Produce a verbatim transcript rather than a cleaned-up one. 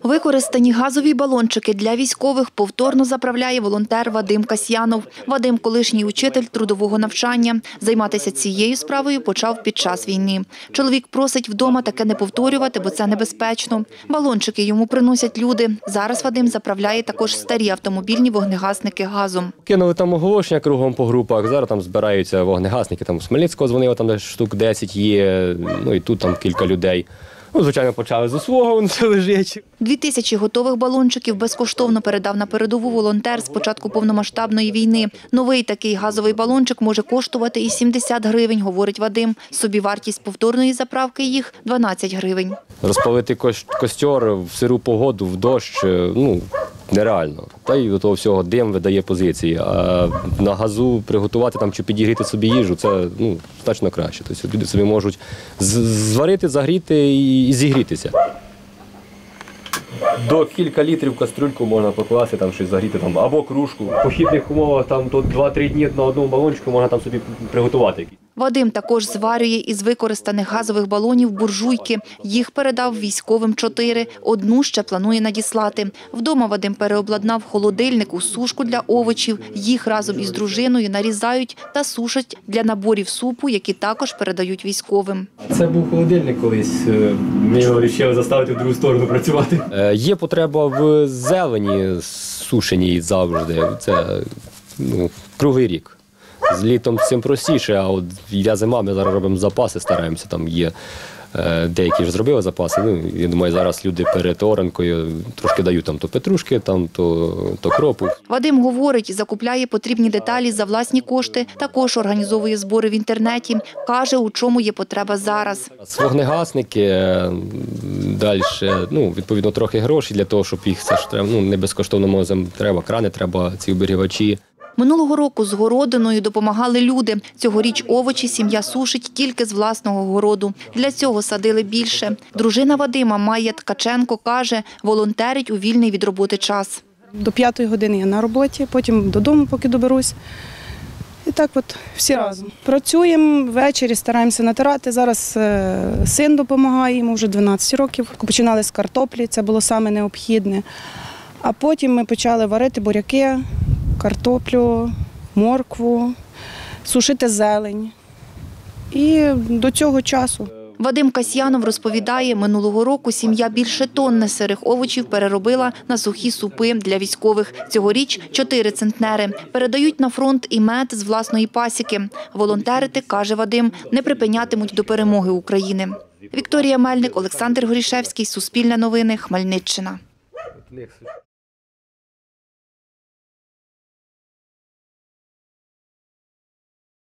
Використані газові балончики для військових повторно заправляє волонтер Вадим Касьянов. Вадим – колишній учитель трудового навчання. Займатися цією справою почав під час війни. Чоловік просить вдома таке не повторювати, бо це небезпечно. Балончики йому приносять люди. Зараз Вадим заправляє також старі автомобільні вогнегасники газом. Кинули там оголошення кругом по групах, зараз там збираються вогнегасники. Там з Хмельницького дзвонили, там штук десять є, ну і тут там кілька людей. Ну, звичайно, почали з свого, він все лежить. Дві тисячі готових балончиків безкоштовно передав на передову волонтер з початку повномасштабної війни. Новий такий газовий балончик може коштувати і сімдесят гривень, говорить Вадим. Собівартість повторної заправки їх – дванадцять гривень. Розпалити костер в сиру погоду, в дощ, ну, нереально. Та й до того всього дим видає позиції. А на газу приготувати там чи підігріти собі їжу – це, ну, значно краще. Тобто люди собі можуть зварити, загріти і зігрітися. До кілька літрів в кастрюльку можна покласти, там щось загріти, там, або кружку. В похідних умовах там тут два-три дні на одному балончику можна там собі приготувати. Вадим також зварює із використаних газових балонів буржуйки. Їх передав військовим чотири. Одну ще планує надіслати. Вдома Вадим переобладнав холодильник у сушку для овочів. Їх разом із дружиною нарізають та сушать для наборів супу, які також передають військовим. Це був холодильник колись. Ми його вирішили заставити в другу сторону працювати. Є потреба в зелені сушеній завжди. Це, ну, круглий рік. З літом з цим простіше, а от йде зима, ми зараз робимо запаси, стараємося, там є деякі ж зробили запаси. Ну, я думаю, зараз люди перед оранкою трошки дають там то петрушки, там то, то кропу. Вадим говорить, закупляє потрібні деталі за власні кошти, також організовує збори в інтернеті. Каже, у чому є потреба зараз. Вогнегасники, далі, ну, відповідно, трохи грошей для того, щоб їх все ж треба, ну, не безкоштовно мозом треба, крани треба, ці оберігачі. Минулого року з городиною допомагали люди. Цьогоріч овочі сім'я сушить тільки з власного городу. Для цього садили більше. Дружина Вадима Майя Ткаченко каже, волонтерить у вільний від роботи час. До п'ятої години я на роботі, потім додому поки доберусь. І так от всі разом. Працюємо, ввечері стараємося натирати. Зараз син допомагає, йому вже дванадцять років. Починали з картоплі, це було саме необхідне. А потім ми почали варити буряки, картоплю, моркву, сушити зелень. І до цього часу. Вадим Касьянов розповідає, минулого року сім'я більше тонни сирих овочів переробила на сухі супи для військових. Цьогоріч – чотири центнери. Передають на фронт і мед з власної пасіки. Волонтерити, каже Вадим, не припинятимуть до перемоги України. Вікторія Мельник, Олександр Горішевський, Суспільне новини, Хмельниччина.